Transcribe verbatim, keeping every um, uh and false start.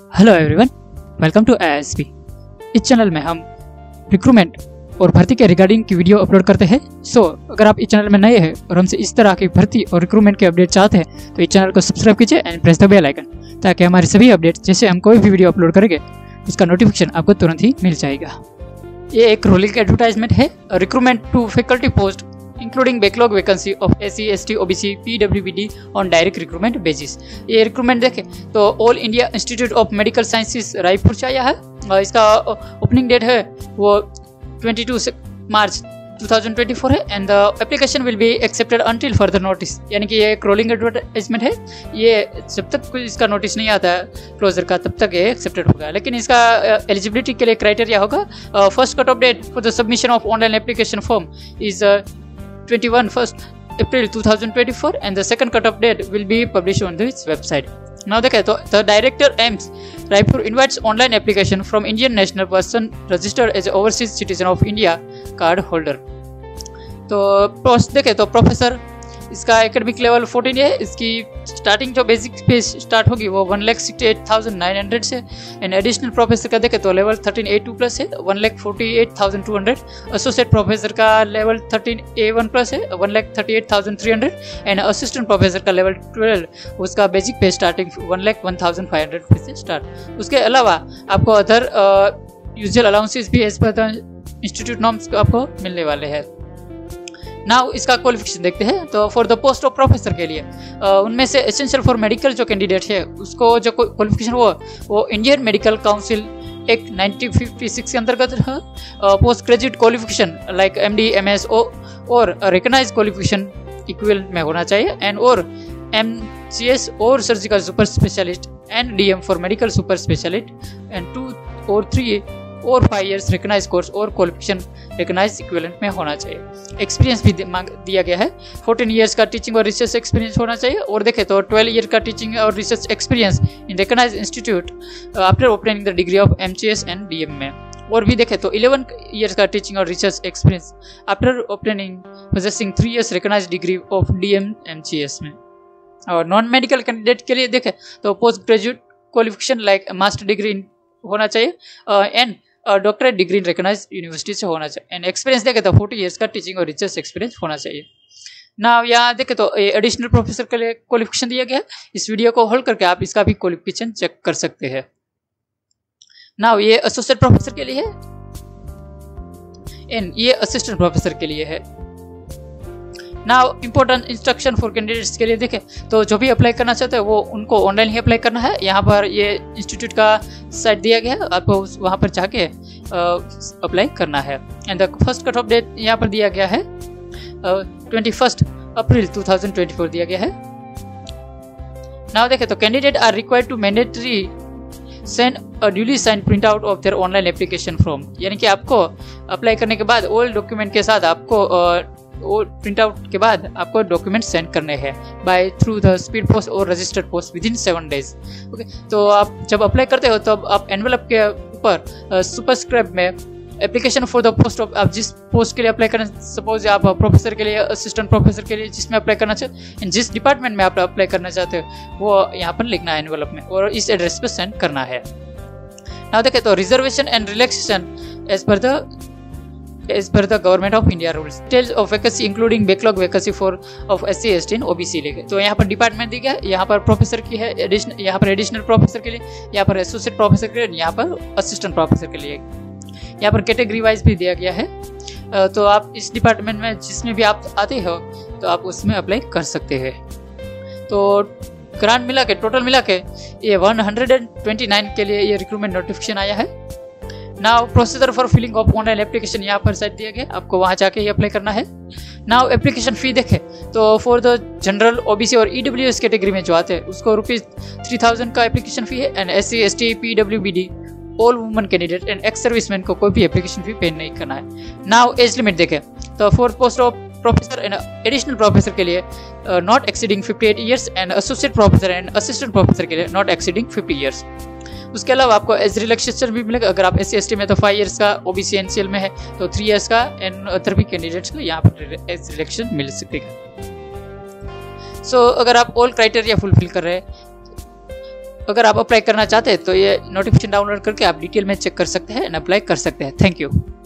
Hello everyone, welcome to I S P. इस channel में हम रिक्रूटमेंट और भर्ती के रिगार्डिंग की वीडियो अपलोड करते हैं। सो so, अगर आप इस चैनल में नए हैं और हमसे इस तरह की भर्ती और रिक्रूटमेंट के अपडेट चाहते हैं तो इस चैनल को सब्सक्राइब कीजिए and press the bell icon, ताकि हमारे सभी अपडेट जैसे हम कोई भी वीडियो अपलोड करेंगे उसका नोटिफिकेशन आपको तुरंत ही मिल जाएगा। ये एक रोलिंग एडवर्टाइजमेंट है, recruitment to faculty post including backlog vacancy of S C, S T, O B C, P W B D on direct recruitment basis। ये रिक्रूटमेंट देखें तो All India Institute of Medical Sciences Raipur से आया है और इसका opening date है वो बाईस मार्च दो हज़ार चौबीस है and the application will be accepted until further notice. यानी कि ये एक रोलिंग एडवर्टाइजमेंट है, ये जब तक कोई इसका नोटिस नहीं आता है क्लोजर का तब तक ये एक्सेप्टेड होगा। लेकिन इसका एलिजिबिलिटी के लिए क्राइटेरिया होगा, first cut off date for the submission of online application form is twenty-first first April two thousand twenty-four and the second cut-off date will be published on this website। Now देखें तो the director aims Raipur invites online application from Indian national person registered as overseas citizen of India card holder। तो post देखें तो professor इसका academic level चौदह है, इसकी starting जो बेसिक पे स्टार्ट होगी वो one lakh sixty eight thousand nine hundred से एंड एडिशनल प्रोफेसर का देखें तो level thirteen A two plus है one lakh forty eight thousand two hundred, associate professor का level thirteen A one plus है one lakh thirty eight thousand three hundred and assistant professor का level twelve उसका basic pay starting one lakh one thousand five hundred से start. उसके अलावा आपको other usual allowances भी as per the institute norms आपको मिलने वाले हैं। नाउ इसका क्वालिफिकेशन देखते हैं तो for the post of professor के लिए उनमें से एसेंशियल फॉर मेडिकल जो कैंडिडेट है उसको जो क्वालिफिकेशन वो वो Indian Medical Council Act nineteen fifty six के अंतर्गत है। Post graduate qualification like M D M S और रिकॉग्नाइज्ड क्वालिफिकेशन इक्विवेलेंट में होना चाहिए एंड और एम सी एस और surgical super specialist and D M for medical super specialist and two और थ्री और फाइव इयर्स रिकॉग्नाइज कोर्स और qualification recognise equivalent में होना चाहिए। एक्सपीरियंस भी मांग दिया गया है, फोर्टीन इयर्स का टीचिंग और रिसर्च एक्सपीरियंस होना चाहिए और देखें तो ट्वेल्व ईयर का टीचिंग और research experience in recognise institute after opening the degree of M C S and D M में। और भी देखें तो इलेवन इयर्स का टीचिंग और research experience after opening possessing three years recognise degree of D M M C S में। और non medical candidate के लिए देखें तो post graduate qualification like master degree होना चाहिए and doctorate degree recognise university से होना चाहिए एंड एक्सपीरियंस देखें तो फोर्टी इयर्स का टीचिंग और रिसर्च एक्सपीरियंस होना चाहिए। ना यहाँ देखें तो एडिशनल प्रोफेसर के लिए क्वालिफिकेशन दिया गया है, इस वीडियो को होल्ड करके आप इसका भी क्वालिफिकेशन चेक कर सकते हैं। ना ये एसोसिएट प्रोफेसर के लिए है एंड ये असिस्टेंट प्रोफेसर के लिए है। Now important instruction for candidates के लिए देखें तो जो भी अप्लाई करना चाहते हैं वो उनको ऑनलाइन ही अप्लाई करना है। यहाँ पर ये इंस्टीट्यूट का साइट दिया गया है, आपको वहाँ पर जाके अप्लाई करना है and the first cut off date यहाँ पर दिया गया है twenty first April two thousand twenty four दिया गया है। नाउ देखें तो candidate are required to mandatory send a duly sign print out of their online application form. यानी कि आपको अप्लाई करने के बाद ऑल डॉक्यूमेंट के साथ आपको uh, और प्रिंट आउट के बाद आपको डॉक्यूमेंट सेंड करने हैं by through the speed post और registered post within seven days. Okay, तो आप जब अप्लाई करते हो तब आप एनवेलप के ऊपर सुपरस्क्राइब में application for the post of आप जिस पोस्ट के लिए अप्लाई करना, सपोज आप प्रोफेसर के लिए, असिस्टेंट प्रोफेसर के लिए जिसमें अप्लाई करना चाहते हैं, जिस डिपार्टमेंट में आप अप्लाई करना चाहते हो वो यहाँ पर लिखना है एनवेलप में और इस एड्रेस पर सेंड करना है। नाउ देखें तो reservation and relaxation as per the as per the government of India rules, details of vacancy including backlog vacancy for of S C, S T and O B C लिखे। तो यहाँ पर department दिया गया है, यहाँ पर प्रोफेसर की है, एडिशनल यहाँ पर एडिशनल प्रोफेसर के लिए, यहाँ पर एसोसिएट प्रोफेसर के लिए, यहाँ पर असिस्टेंट प्रोफेसर के लिए, यहाँ पर कैटेगरी वाइज भी दिया गया है। तो आप इस डिपार्टमेंट में जिसमें भी आप आते हो तो आप उसमें अप्लाई कर सकते हैं। तो ग्रांट मिला के टोटल मिला के ये one hundred and twenty nine के लिए ये रिक्रूटमेंट नोटिफिकेशन आया है। Now procedure for filling of online application यहाँ पर साइट दिया गया, आपको वहाँ जाके ही अप्लाई करना है। नाउ एप्लीकेशन फी देखें तो फॉर द जनरल ओबीसी और ईडब्ल्यूएस कैटेगरी में जो आते हैं उसको रुपीज थ्री थाउजेंड का एप्लीकेशन फी है and S C S T P W B D all women candidate and ex serviceman को कोई भी एप्लीकेशन फी पे नहीं करना है। नाउ एज लिमिट देखें तो for post of professor and additional professor के लिए not exceeding fifty eight years and associate professor and assistant professor के लिए नॉट एक्सीडिंग फिफ्टी ईयर्स। उसके अलावा आपको एज रिलैक्सेशन भी मिलेगा, अगर आप एस सी एस टी में तो फाइव इयर्स का, ओबीसी एनसीएल में है तो थ्री इयर्स का एंड अदर भी कैंडिडेट्स को यहाँ पर एज रिलैक्सेशन मिल सकेगा। सो so, अगर आप ऑल क्राइटेरिया फुलफिल कर रहे हैं अगर आप अप्लाई करना चाहते हैं तो ये नोटिफिकेशन डाउनलोड करके आप डिटेल में चेक कर सकते हैं एंड अप्लाई कर सकते हैं। Thank you.